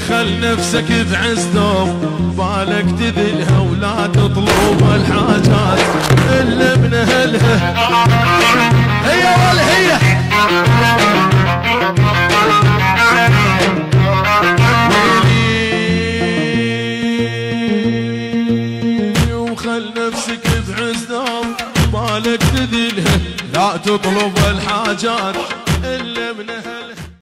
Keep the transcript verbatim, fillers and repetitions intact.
خل نفسك بعز دوم بالك تذلها ولا تطلب الحاجات الا من اهلها. هي ولا هي وخل نفسك بعز دوم بالك تذلها لا تطلب الحاجات